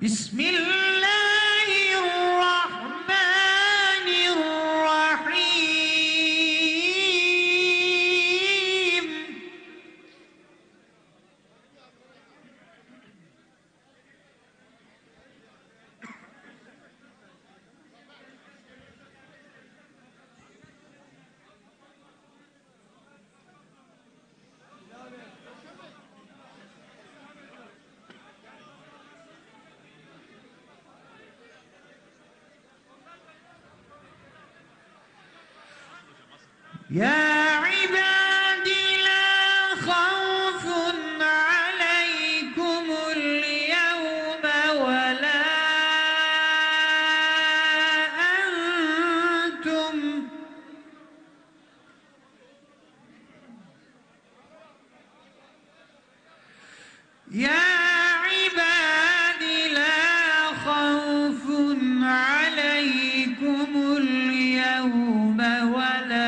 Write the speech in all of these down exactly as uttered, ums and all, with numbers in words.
بسم الله الرحمن الرحيم. يا عبادي لا خوف عليكم اليوم ولا أنتم يا عبادي لا خوف عليكم اليوم ولا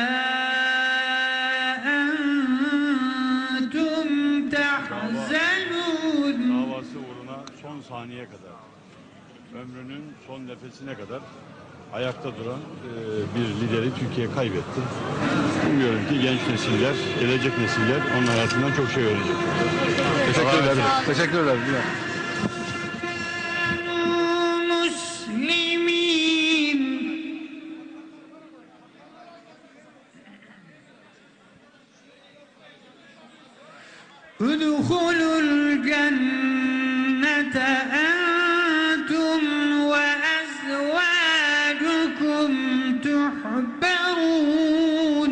Davası uğruna son saniye kadar, ömrünün son nefesine kadar ayakta duran e, bir lideri Türkiye kaybetti. Umuyorum ki genç nesiller, gelecek nesiller onun hayatından çok şey öğrenecek. Teşekkür ederim. Teşekkür ederim. ادخلوا الجنة أنتم وأزواجكم تحبرون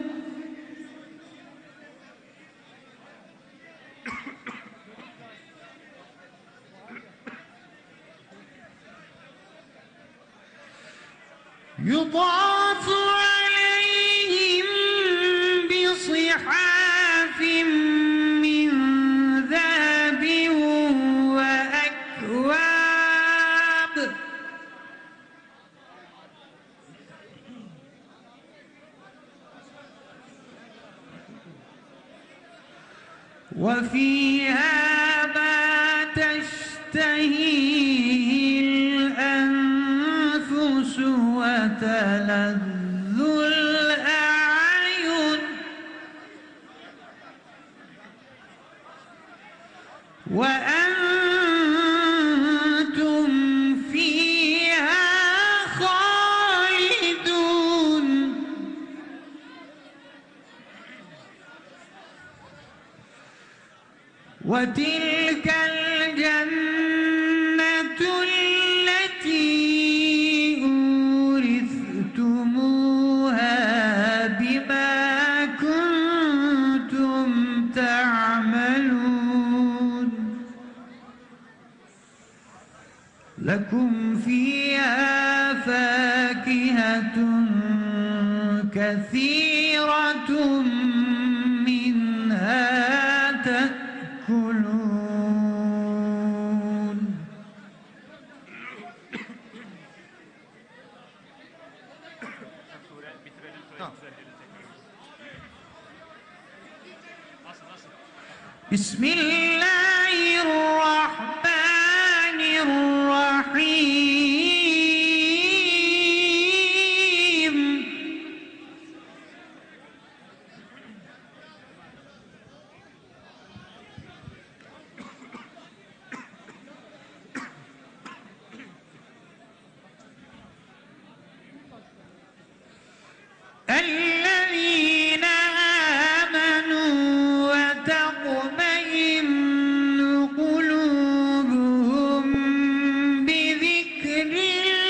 يطاف عليهم بصحاف من ذهب وأكواب وفيها ما تشتهيه الأنفس وتلذ الأعين وأنتم فيها خالدون وتلك الجنة التي أورثتموها بما كنتم تعملون لكم فيها فاكهة كثيرة منها تأكلون بسم الله الرحمن الرحيم. الذين آمنوا وتطمئن قلوبهم بذكر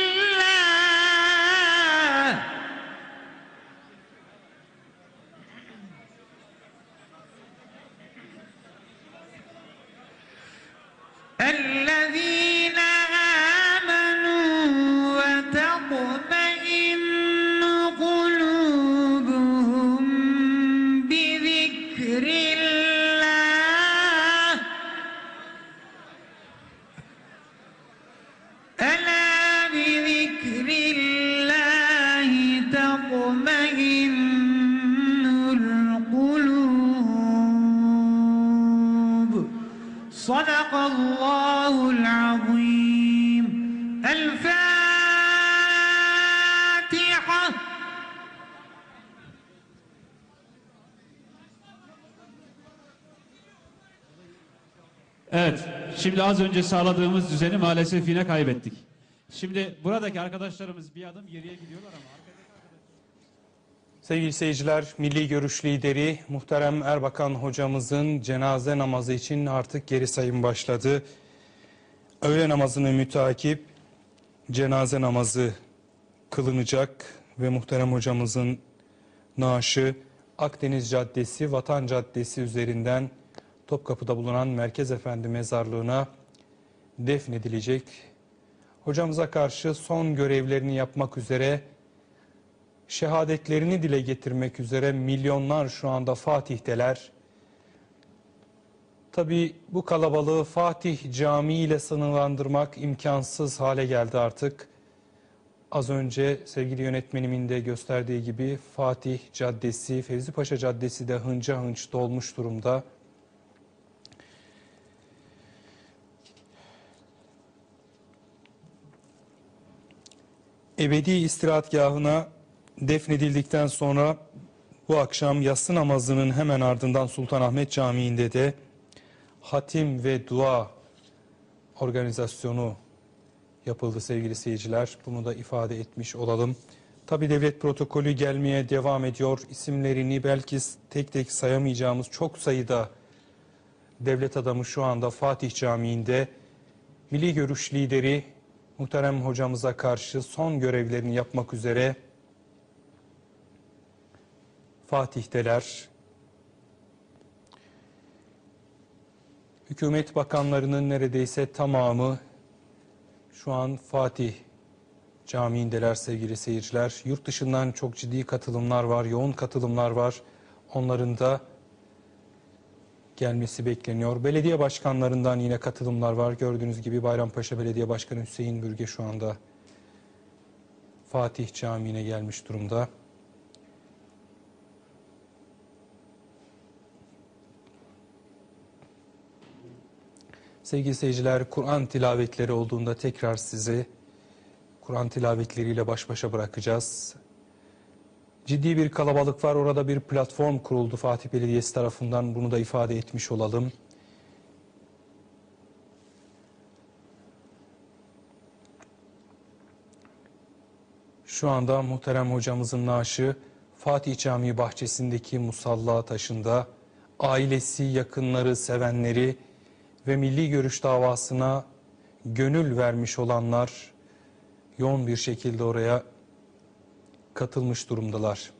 الله الذين آمنوا وتطمئن قلوبهم بذكر الله ألا بذكر الله تطمئن القلوب. صدق الله العظيم. الفاتحة. Evet, şimdi az önce sağladığımız düzeni maalesef yine kaybettik. Şimdi buradaki arkadaşlarımız bir adım geriye gidiyorlar ama arkadaki arkadaşlar... Sevgili seyirciler, Milli Görüş lideri Muhterem Erbakan hocamızın cenaze namazı için artık geri sayım başladı. Öğle namazını mütakip cenaze namazı kılınacak ve Muhterem hocamızın naaşı Akdeniz Caddesi, Vatan Caddesi üzerinden Topkapı'da bulunan Merkez Efendi Mezarlığı'na defnedilecek. Hocamıza karşı son görevlerini yapmak üzere, şehadetlerini dile getirmek üzere milyonlar şu anda Fatih'teler. Tabii bu kalabalığı Fatih Camii ile sınırlandırmak imkansız hale geldi artık. Az önce sevgili yönetmenimin de gösterdiği gibi Fatih Caddesi, Fevzi Paşa Caddesi de hınca hınç dolmuş durumda. Ebedi istirahatgahına defnedildikten sonra bu akşam yatsı namazının hemen ardından Sultanahmet Camii'nde de hatim ve dua organizasyonu yapıldı sevgili seyirciler. Bunu da ifade etmiş olalım. Tabi devlet protokolü gelmeye devam ediyor. İsimlerini belki tek tek sayamayacağımız çok sayıda devlet adamı şu anda Fatih Camii'nde Milli Görüş lideri Muhterem hocamıza karşı son görevlerini yapmak üzere Fatih'teler. Hükümet bakanlarının neredeyse tamamı şu an Fatih Camii'ndeler sevgili seyirciler. Yurt dışından çok ciddi katılımlar var, yoğun katılımlar var. Onların da gelmesi bekleniyor. Belediye başkanlarından yine katılımlar var. Gördüğünüz gibi Bayrampaşa Belediye Başkanı Hüseyin Bürge şu anda Fatih Camii'ne gelmiş durumda. Sevgili seyirciler, Kur'an tilavetleri olduğunda tekrar sizi Kur'an tilavetleriyle baş başa bırakacağız. Ciddi bir kalabalık var. Orada bir platform kuruldu Fatih Belediyesi tarafından. Bunu da ifade etmiş olalım. Şu anda muhterem hocamızın naaşı Fatih Camii bahçesindeki musalla taşında ailesi, yakınları, sevenleri ve milli görüş davasına gönül vermiş olanlar yoğun bir şekilde oraya katılmış durumdalar.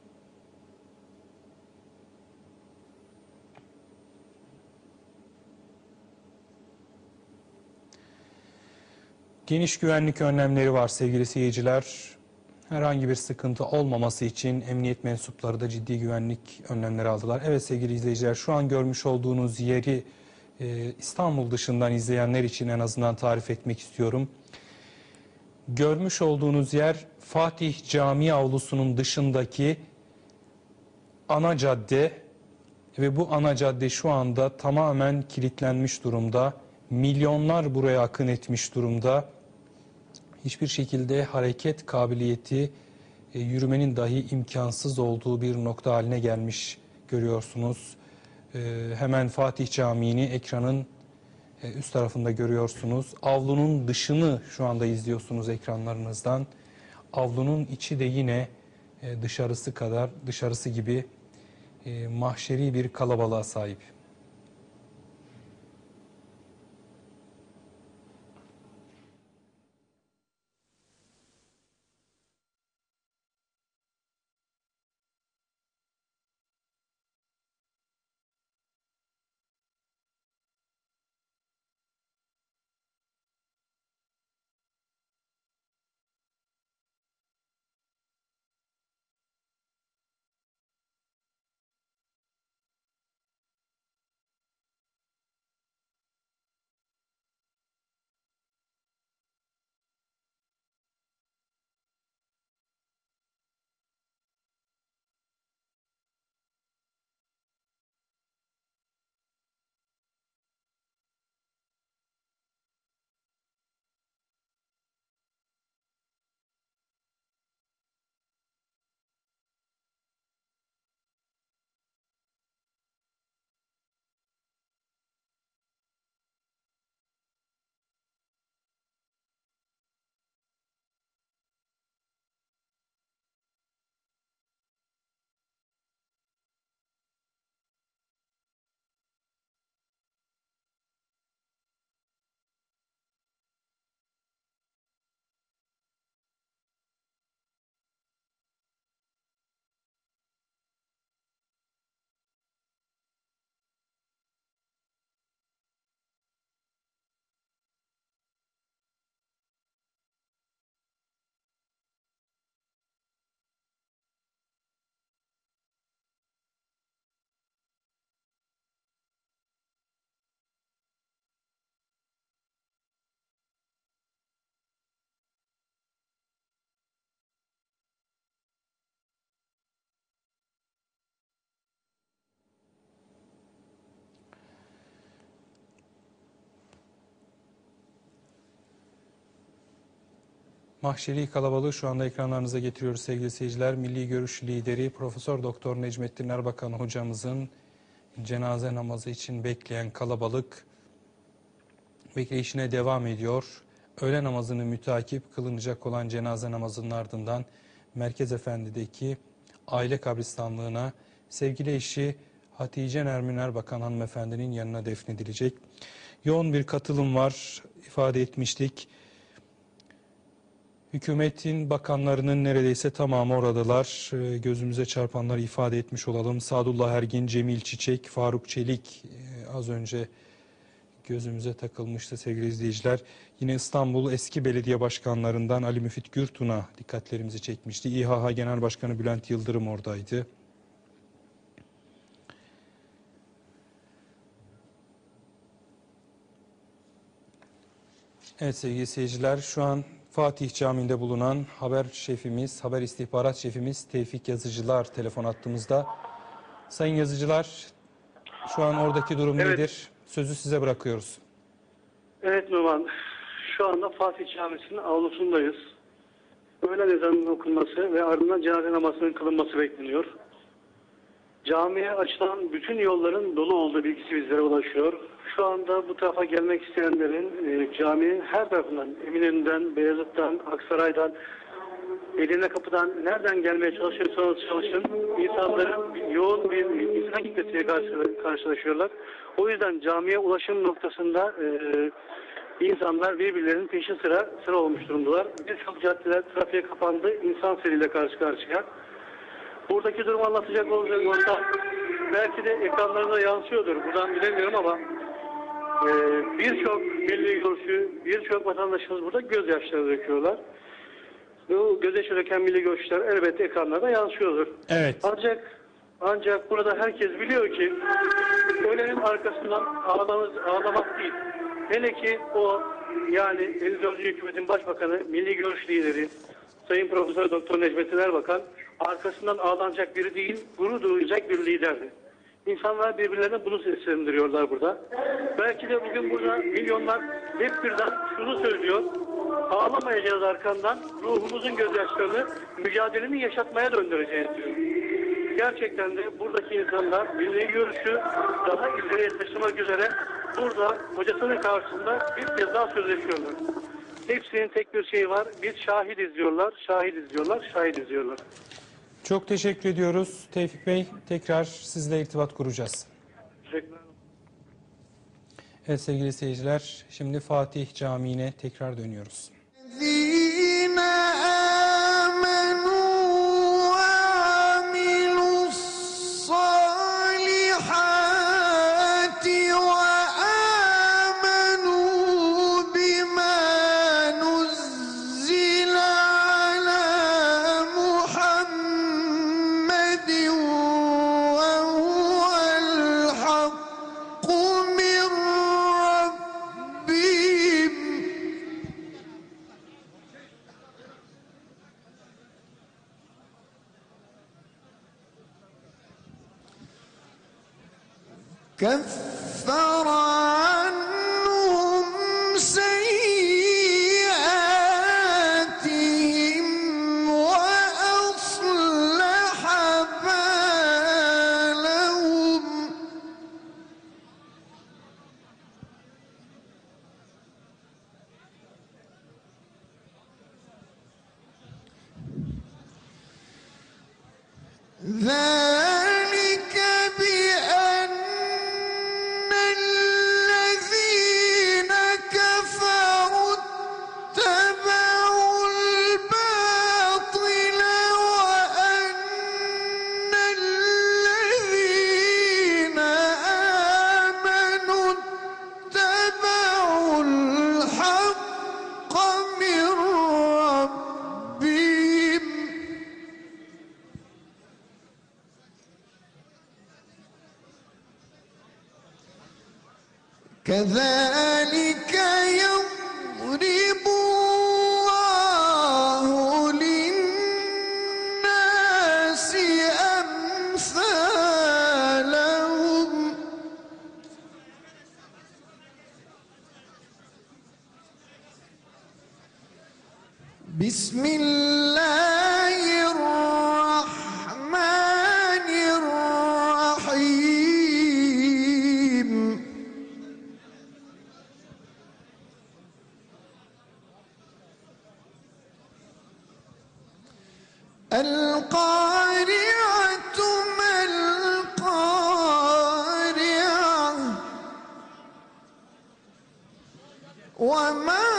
Geniş güvenlik önlemleri var sevgili seyirciler. Herhangi bir sıkıntı olmaması için emniyet mensupları da ciddi güvenlik önlemleri aldılar. Evet sevgili izleyiciler, şu an görmüş olduğunuz yeri e, İstanbul dışından izleyenler için en azından tarif etmek istiyorum. Görmüş olduğunuz yer Fatih Camii avlusunun dışındaki ana cadde ve bu ana cadde şu anda tamamen kilitlenmiş durumda. Milyonlar buraya akın etmiş durumda. Hiçbir şekilde hareket kabiliyeti, e, yürümenin dahi imkansız olduğu bir nokta haline gelmiş görüyorsunuz. E, hemen Fatih Camii'ni ekranın e, üst tarafında görüyorsunuz. Avlunun dışını şu anda izliyorsunuz ekranlarınızdan. Avlunun içi de yine e, dışarısı kadar, dışarısı gibi e, mahşeri bir kalabalığa sahip. Mahşeri kalabalığı şu anda ekranlarınıza getiriyoruz sevgili seyirciler. Milli Görüş lideri Profesör Doktor Necmettin Erbakan hocamızın cenaze namazı için bekleyen kalabalık bekleyişine devam ediyor. Öğle namazını mütakip kılınacak olan cenaze namazının ardından Merkez Efendi'deki aile kabristanlığına sevgili eşi Hatice Nermin Erbakan hanımefendinin yanına defnedilecek. Yoğun bir katılım var, ifade etmiştik. Hükümetin bakanlarının neredeyse tamamı oradalar. Ee, Gözümüze çarpanları ifade etmiş olalım. Sadullah Ergin, Cemil Çiçek, Faruk Çelik e, az önce gözümüze takılmıştı sevgili izleyiciler. Yine İstanbul eski belediye başkanlarından Ali Müfit Gürtun'a dikkatlerimizi çekmişti. İHA Genel Başkanı Bülent Yıldırım oradaydı. Evet sevgili seyirciler, şu an Fatih Camii'nde bulunan haber şefimiz, haber istihbarat şefimiz Tevfik Yazıcılar telefon attığımızda. Sayın Yazıcılar, şu an oradaki durum Evet. nedir? Sözü size bırakıyoruz. Evet Numan, şu anda Fatih Camisi'nin avlusundayız. Öğlen ezanının okunması ve ardından cenaze namazının kılınması bekleniyor. Camiye açılan bütün yolların dolu olduğu bilgisi bizlere ulaşıyor. Şu anda bu tarafa gelmek isteyenlerin e, caminin her tarafından, Eminönü'nden, Beyazıt'tan, Aksaray'dan, Edirne Kapı'dan nereden gelmeye çalışırsanız çalışın, insanların yoğun bir insan kitlesiyle karşı, karşılaşıyorlar. O yüzden camiye ulaşım noktasında e, insanlar birbirlerinin peşi sıra sıra olmuş durumdalar. Birçok caddeler trafiğe kapandı, insan seriyle karşı karşıya. Buradaki durumu anlatacak olacak olsa belki de ekranlarına yansıyordur. Buradan bilemiyorum ama e, birçok milli görüşü, birçok vatandaşımız burada gözyaşları döküyorlar. Bu gözyaşı döken milli görüşler elbette ekranlarda yansıyordur. Evet. Ancak ancak burada herkes biliyor ki ölenin arkasından ağlamak, ağlamak değil. Hele ki o yani elli dördüncü hükümetin başbakanı, milli görüş lideri Sayın Profesör Doktor Necmettin Erbakan arkasından ağlanacak biri değil, gurur duyacak bir liderdi. İnsanlar birbirlerine bunu seslendiriyorlar burada. Belki de bugün burada milyonlar hep birden şunu söylüyor. Ağlamayacağız arkandan, ruhumuzun gözyaşlarını mücadelenin yaşatmaya döndüreceğiz diyor. Gerçekten de buradaki insanlar milli görüşü daha ileriye taşımak üzere burada hocasının karşısında bir kez daha sözleşiyorlar. Hepsinin tek bir şeyi var. Biz şahit izliyorlar, şahit izliyorlar, şahit izliyorlar. Çok teşekkür ediyoruz Tevfik Bey. Tekrar sizle irtibat kuracağız. Teşekkürler. Evet sevgili seyirciler, şimdi Fatih Camii'ne tekrar dönüyoruz. الذين آمنوا وعملوا الصالحات وآمنوا بما نزل على محمد وهو الحق من ربهم كفر عنهم سيئاتهم وأصلح بالهم ذلك بأن الذين كفروا اتبعوا الباطل وأن الذين آمنوا اتبعوا الحق من ربهم كذلك يضرب الله للناس أمثالهم بسم الله الرحمن الرحيم القارعة ما القارعة وما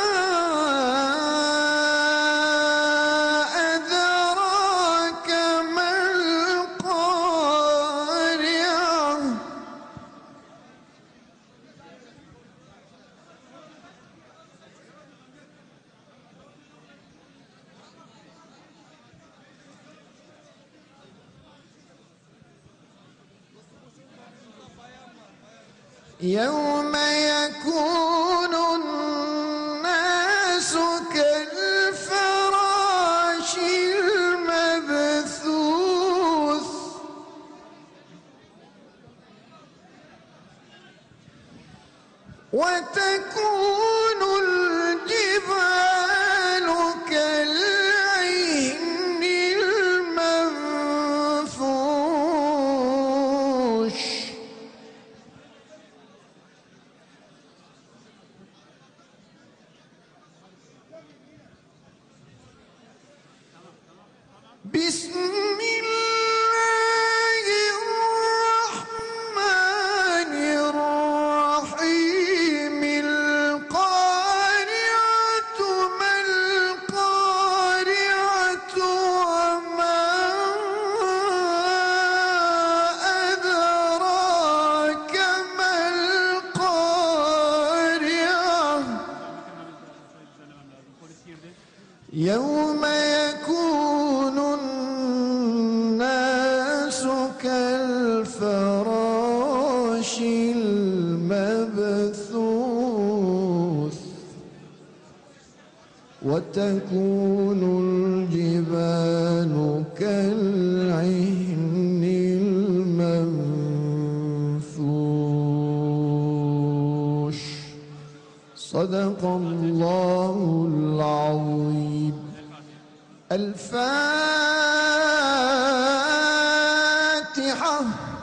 أدراك ما القارعة يوم يكون الناس كالفراش المبثوث وتكون الجبال كالعهن المنفوش بسم الله الرحمن الرحيم القارعة ما القارعة وما أدراك ما القارعة يوم يكون الناس كالفراش المبثوث وتكون الجبال كالعهن المنفوش صدق الله العظيم. الفاتحة.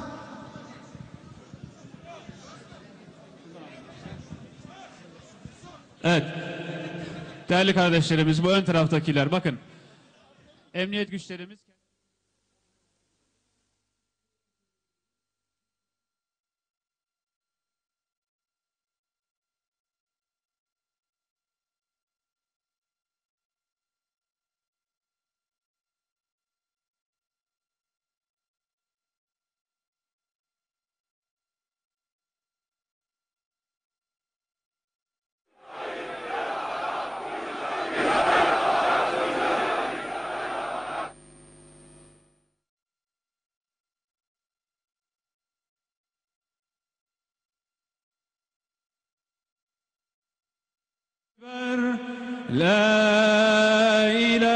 Evet. Değerli kardeşlerimiz, bu ön taraftakiler bakın. Emniyet güçlerimiz La ilahe